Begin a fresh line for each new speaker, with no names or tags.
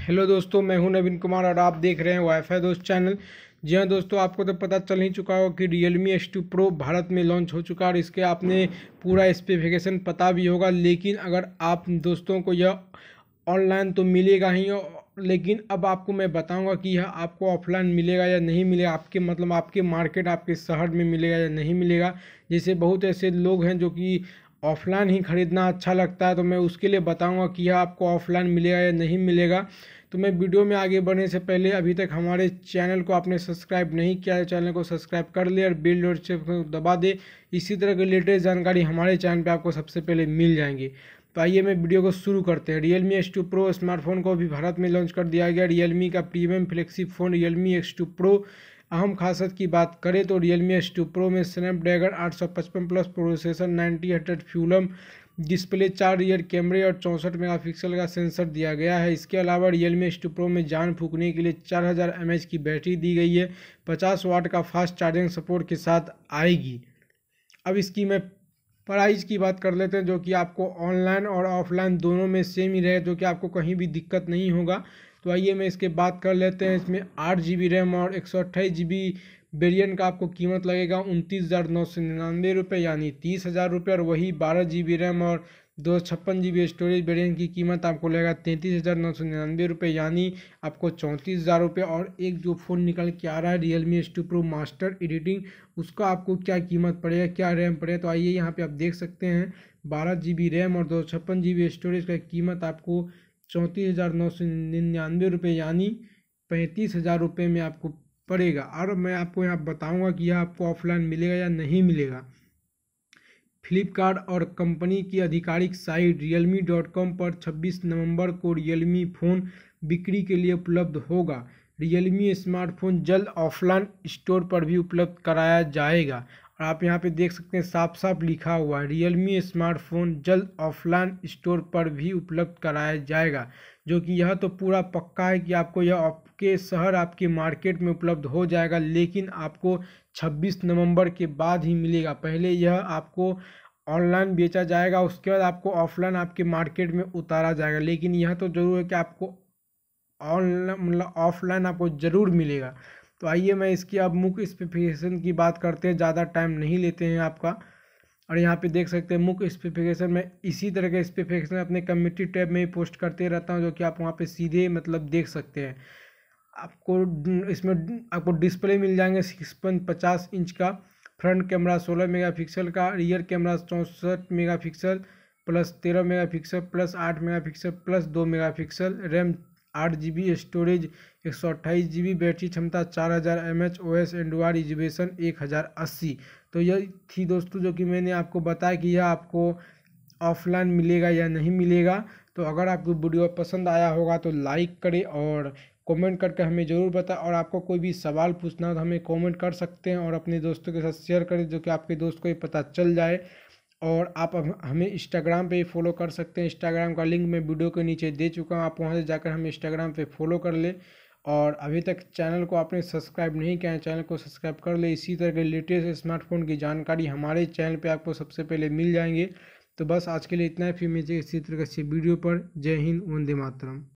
Hello दोस्तों, मैं हूं नवीन कुमार और आप देख रहे हैं वाईफाई दोस्त चैनल। जी हाँ दोस्तों, आपको तो पता चल ही चुका होगा कि Realme X2 Pro भारत में लॉन्च हो चुका है और इसके आपने पूरा स्पेसिफिकेशन पता भी होगा। लेकिन अगर आप दोस्तों को यह ऑनलाइन तो मिलेगा ही लेकिन अब आपको मैं बताऊंगा कि यह आपको ऑफलाइन मिलेगा या नहीं मिलेगा, आपके मतलब आपके मार्केट आपके शहर में मिलेगा या नहीं मिलेगा। जैसे बहुत ऐसे लोग हैं जो कि ऑफलाइन ही ख़रीदना अच्छा लगता है, तो मैं उसके लिए बताऊंगा कि यह आपको ऑफलाइन मिलेगा या नहीं मिलेगा। तो मैं वीडियो में आगे बढ़ने से पहले अभी तक हमारे चैनल को आपने सब्सक्राइब नहीं किया है, चैनल को सब्सक्राइब कर ले और बेल नोटिफिकेशन को दबा दे। इसी तरह की लेटेस्ट जानकारी हमारे चैनल पे आपको सबसे पहले मिल जाएंगी। तो आइए मैं वीडियो को शुरू करते हैं। Realme X2 Pro स्मार्टफोन को भी भारत में लॉन्च कर दिया गया। Realme का premium flagship phone Realme X2 Pro। अहम खासियत की बात करें तो Realme X2 Pro में स्नैपड्रैगन 855 प्लस प्रोसेसर, 90 हर्ट्ज फ्यूलम डिस्प्ले, 4 रियर कैमरे और 64 मेगापिक्सल का सेंसर दिया गया है। इसके अलावा Realme X2 Pro में जान फूकने के लिए 4000 mAh की बैटरी दी गई है। 50 वाट का फास्ट चार्जिंग सपोर्ट के साथ आएगी। अब इसकी मैं प्राइस की बात कर लेते हैं, जो कि आपको ऑनलाइन और ऑफलाइन दोनों में सेम ही रहे, जो कि आपको कहीं भी दिक्कत नहीं होगा। तो आइए मैं इसके बात कर लेते हैं। इसमें 8 GB रैम और 128 GB वेरिएंट का आपको कीमत लगेगा 29,999 रुपये, यानी 30,000 रुपये। और वही 12 GB रैम और 256 GB स्टोरेज वेरिएंट की कीमत आपको लगेगा 33,999 रुपये, यानी आपको 34,000 रुपये। और एक जो फ़ोन निकल के आ रहा है Realme X2 Pro master editing, उसका आपको क्या कीमत पड़ेगा, क्या रैम पड़ेगा, तो आइए यहाँ पे आप देख सकते हैं। 12 GB रैम और 256 GB स्टोरेज का कीमत आपको 34,999 रुपये, यानी 35,000 रुपये में आपको पड़ेगा। और मैं आपको यहाँ बताऊँगा कि यह आपको ऑफलाइन मिलेगा या नहीं मिलेगा। फ्लिपकार्ट और कंपनी की आधिकारिक साइट realme.com पर 26 नवंबर को Realme फ़ोन बिक्री के लिए उपलब्ध होगा। Realme स्मार्टफोन जल्द ऑफलाइन स्टोर पर भी उपलब्ध कराया जाएगा। और आप यहाँ पे देख सकते हैं, साफ साफ लिखा हुआ है Realme स्मार्टफोन जल्द ऑफलाइन स्टोर पर भी उपलब्ध कराया जाएगा, जो कि यह तो पूरा पक्का है कि आपको यह आपके शहर आपके मार्केट में उपलब्ध हो जाएगा। लेकिन आपको 26 नवंबर के बाद ही मिलेगा। पहले यह आपको ऑनलाइन बेचा जाएगा, उसके बाद आपको ऑफलाइन आपके मार्केट में उतारा जाएगा। लेकिन यह तो ज़रूर है कि आपको ऑनलाइन मतलब ऑफलाइन आपको ज़रूर मिलेगा। तो आइए मैं इसकी अब मुख्य स्पेसिफिकेशन की बात करते हैं, ज़्यादा टाइम नहीं लेते हैं आपका। और यहाँ पे देख सकते हैं मुख्य स्पेसिफिकेशन में इसी तरह के स्पेसिफिकेशन अपने कम्युनिटी टैब में ही पोस्ट करते रहता हूँ, जो कि आप वहाँ पे सीधे मतलब देख सकते हैं। आपको इसमें आपको डिस्प्ले मिल जाएंगे 6.50 इंच का, फ्रंट कैमरा 16 मेगापिक्सल का, rear camera 64 megapixel plus 13 megapixel plus 8 megapixel plus 2 megapixel, RAM 8 GB, storage 128 GB, battery क्षमता 4000 mAh, OS एंड्रॉयड इजोल्यूशन 1080। तो यह थी दोस्तों जो कि मैंने आपको बताया कि यह आपको ऑफलाइन मिलेगा या नहीं मिलेगा। तो अगर आपको वीडियो पसंद आया होगा तो लाइक करें और कमेंट करके हमें ज़रूर बताएं। और आपको कोई भी सवाल पूछना हो तो हमें कमेंट कर सकते हैं और अपने दोस्तों के साथ शेयर करें, जो कि आपके दोस्त को ये पता चल जाए। और आप हमें इंस्टाग्राम पे फॉलो कर सकते हैं। इंस्टाग्राम का लिंक मैं वीडियो के नीचे दे चुका हूँ, आप वहाँ से जाकर हमें इंस्टाग्राम पे फॉलो कर ले। और अभी तक चैनल को आपने सब्सक्राइब नहीं किया है, चैनल को सब्सक्राइब कर ले। इसी तरह के लेटेस्ट स्मार्टफोन की जानकारी हमारे चैनल पे आपको सबसे पहले मिल जाएंगे। तो बस आज के लिए इतना ही, फिर मिलेंगे इसी तरह से वीडियो पर। जय हिंद, वंदे मातरम।